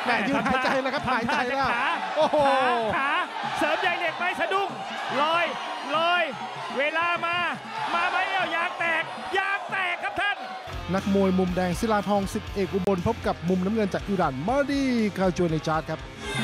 แม่ยืนหายใจแล้วครับหายใจแล้วโอ้โหขาเสริมใยเหล็กไปสะดุ้งลอยเวลามาไหมเอายางแตกครับท่านนักมวยมุมแดงศิลาทองสิทธิเอกอุบลพบกับมุมน้ำเงินจากอิหร่านมาดีคาจูเนจาร์ดครับ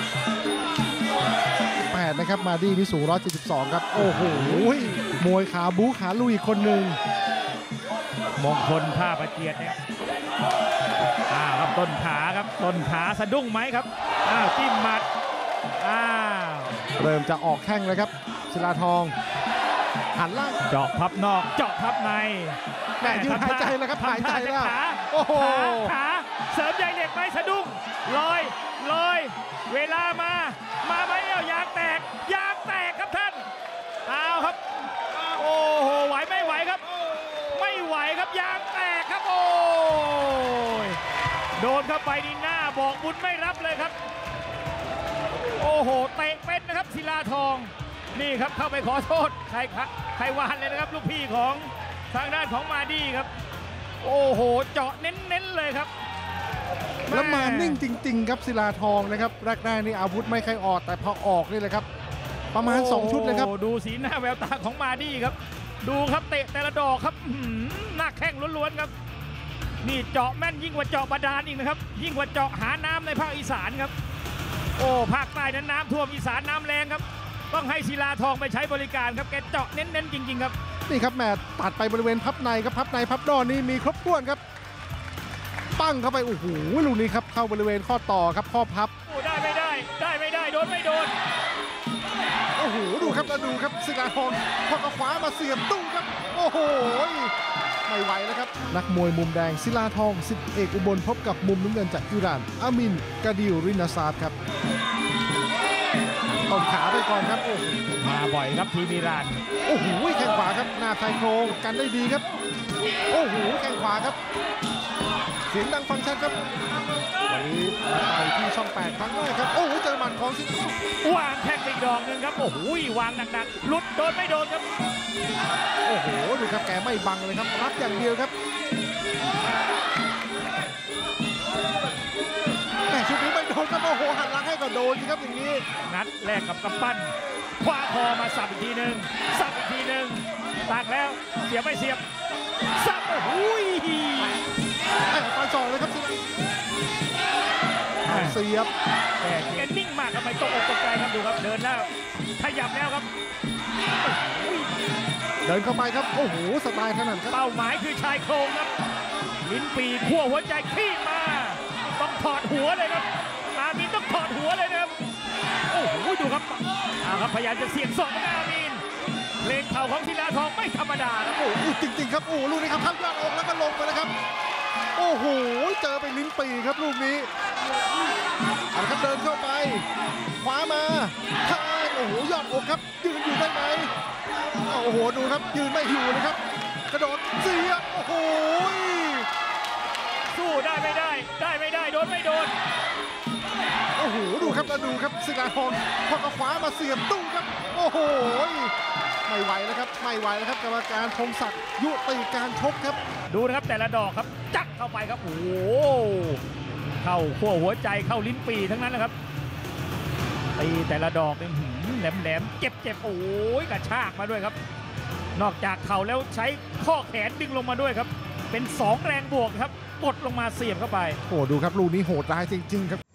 8นะครับมาดีนี่สูง172ครับโอ้โหมวยขาบู๊ขาลุยคนหนึ่งมงคลท่าประเจียดเนี่ยครับต้นขาสะดุ้งไหมครับจิ้มหมัดเริ่มจะออกแข้งเลยครับศิลาทองหันล่างเจาะพับนอกเจาะพับในแม่ยืนหายใจแล้วครับหายใจแล้วโอ้โหขาเสริมใยเหล็กไปสะดุ้งลอยเวลามาไหมเอายางแตกครับท่านเอาครับโอ้โหไหวไม่ไหวครับไม่ไหวครับยางแตกครับโอ้ยโดนเข้าไปนี่หน้าบอกบุญไม่รับเลยครับโอ้โหเตะเป็นนะครับศิลาทองนี่ครับเข้าไปขอโทษใครวานเลยนะครับลูกพี่ของทางด้านของมาดี้ครับโอ้โหเจาะเน้นเลยครับแล้วมานิ่งจริงๆครับศิลาทองนะครับแรกๆนี่อาวุธไม่ค่อยออกแต่พอออกนี่เลยครับประมาณ2ชุดเลยครับดูสีหน้าแววตาของมาดี้ครับดูครับเตะแต่ละดอกครับหน้าแข้งล้วนๆครับนี่เจาะแม่นยิ่งกว่าเจาะบาดาลอีกนะครับยิ่งกว่าเจาะหาน้ำในภาคอีสานครับโอ้ภาคใต้นั้นน้ำท่วมอีสานน้ำแรงครับต้องให้ศิลาทองไปใช้บริการครับแกเจาะเน้นๆจริงๆครับนี่ครับแม่ตัดไปบริเวณพับในครับพับในพับนอกนี่มีครบถ้วนครับปั้งเข้าไปโอ้โหลูกนี้ครับเข้าบริเวณข้อต่อครับข้อพับได้ไม่ได้โดนไม่โดนโอ้โหดูครับแล้วดูครับศิลาทองพอกระขวามาเสียบตู้ครับโอ้โหไม่ไหวแล้วครับนักมวยมุมแดงศิลาทองสิทธิเอกอุบลพบกับมุมน้ำเงินจากอิหร่านอามินกาดิลรินาซาดครับต้นขาไปก่อนครับโอ้มาบ่อยครับทีมอิหร่านโอ้โหแข้งขวาครับหน้าชายโครงกันได้ดีครับโอ้โหแข้งขวาครับเสียงดังฟังชัดครับวันนี้ไปที่ช่อง8ครั้งแรกครับโอ้โหเจอหมัดของศิลาวางแข้งอีกดอกหนึ่งครับโอ้โหวางหนักๆหลุดโดนไม่โดนครับโอ้โหดูครับแกไม่บังเลยครับรับอย่างเดียวครับแต่ชุดนี้ไม่โดนครับโอ้โหหันหลังให้ก็โดนครับอย่างนี้นัดแรกกับกำปั้นคว้าคอมาสับอีกทีหนึ่งตักแล้วเสียบไม่เสียบสับโอ้โหฟันศอกเลยครับเสียบแต่แกนิ่งมากทำไมตกอกตกใจครับดูครับเดินแล้วขยับแล้วครับเดินเข้าไปครับโอ้โหสไตล์ขนาดครับเป้าหมายคือชายโครงครับลิ้นปีขั้วหัวใจขี้มาต้องถอดหัวเลยครับอามีนต้องถอดหัวเลยนะครับโอ้โหดูครับครับพยายามจะเสี่ยงศอกอามีนเลงเข่าของศิลาทองไม่ธรรมดาครับโอ้โหจริงๆครับโอ้ลูกนี้ครับทั้งยอดอกแล้วก็ลงไปนะครับโอ้โหเจอไปลิ้นปีครับลูกนี้ครับเดินเข้าไปขวามาทางโอ้โหยอดอกครับยืนอยู่ได้ไหมโอ้โหดูครับยืนไม่อยู่นะครับกระโดดเสียบโอ้โหสู้ได้ไม่ได้โดนไม่โดนโอ้โหดูครับแล้วดูครับศิลาทองพอกระขวามาเสียบตู้ครับโอ้โหไม่ไหวแล้วครับกรรมการพงศักดิ์ยุติการชกครับดูนะครับแต่ละดอกครับจักเข้าไปครับโอ้โหเข้าขั้วหัวใจเข้าลิ้นปีทั้งนั้นนะครับตีแต่ละดอกเนี่ยแหลมเจ็บโอ้ยกระชากมาด้วยครับนอกจากเข่าแล้วใช้ข้อแขนดึงลงมาด้วยครับเป็น2แรงบวกครับกดลงมาเสียบเข้าไปโอ้ดูครับลูกนี้โหดร้ายจริงๆครับ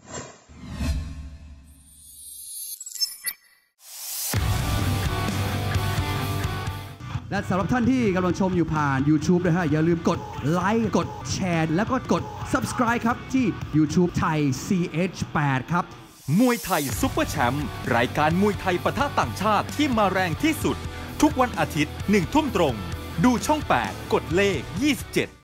และสำหรับท่านที่กำลังชมอยู่ผ่าน YouTube นะฮะอย่าลืมกดไลค์กดแชร์แล้วก็กด Subscribe ครับที่ YouTube ไทย CH8 ครับมวยไทยซุปเปอร์แชมป์รายการมวยไทยปะทะต่างชาติที่มาแรงที่สุดทุกวันอาทิตย์ 1 ทุ่มตรงดูช่อง 8 กดเลข 27